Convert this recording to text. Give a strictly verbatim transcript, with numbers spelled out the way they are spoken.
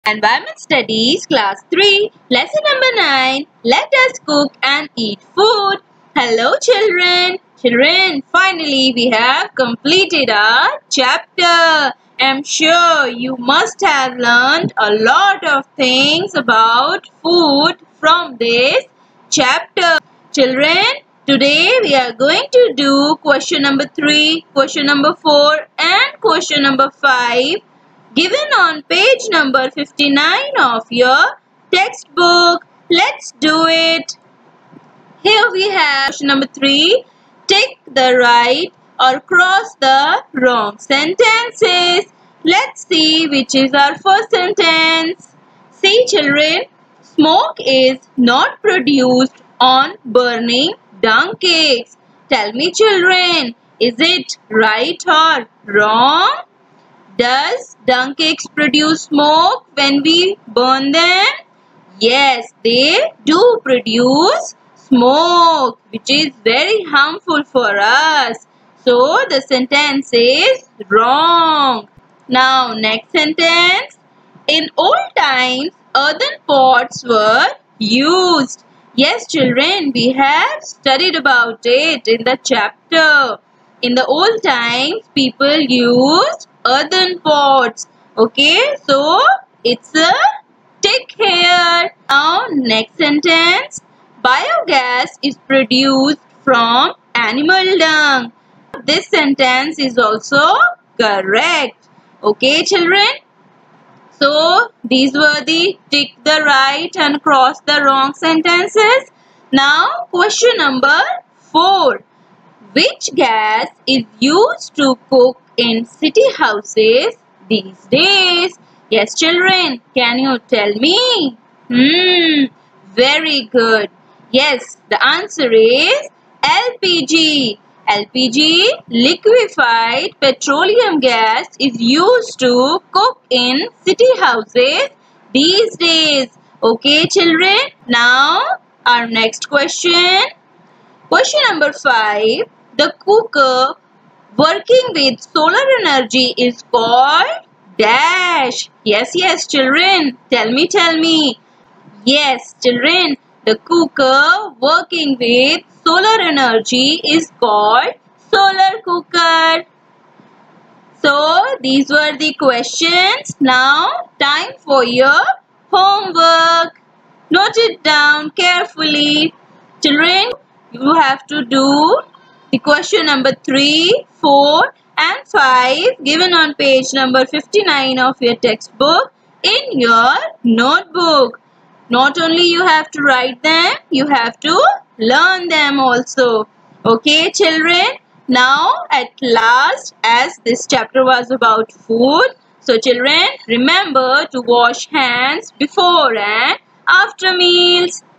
Environment Studies Class three, Lesson number nine. Let us cook and eat food. Hello children. Children, finally we have completed our chapter. I'm sure you must have learned a lot of things about food from this chapter. Children, today we are going to do question number three, question number four and question number five given on page number fifty-nine of your textbook. Let's do it. Here we have question number three. Tick the right or cross the wrong sentences. Let's see which is our first sentence. See children, smoke is not produced on burning dung cakes. Tell me children, is it right or wrong? Does dung cakes produce smoke when we burn them? Yes, they do produce smoke, which is very harmful for us. So, the sentence is wrong. Now, next sentence. In old times, earthen pots were used. Yes, children, we have studied about it in the chapter. In the old times, people used earthen pots. Okay, so it's a tick here. Now, next sentence. Biogas is produced from animal dung. This sentence is also correct. Okay, children. So, these were the tick the right and cross the wrong sentences. Now, question number four. Which gas is used to cook in city houses these days? Yes, children, can you tell me? Hmm, very good. Yes, the answer is L P G. L P G, liquefied petroleum gas, is used to cook in city houses these days. Okay, children. Now, our next question. Question number five. The cooker working with solar energy is called dash. Yes, yes, children. Tell me, tell me. Yes, children. The cooker working with solar energy is called solar cooker. So, these were the questions. Now, time for your homework. Note it down carefully. Children, you have to do the question number three, four and five given on page number fifty-nine of your textbook in your notebook. Not only you have to write them, you have to learn them also. Okay, children? Now, at last, as this chapter was about food, so children, remember to wash hands before and after meals.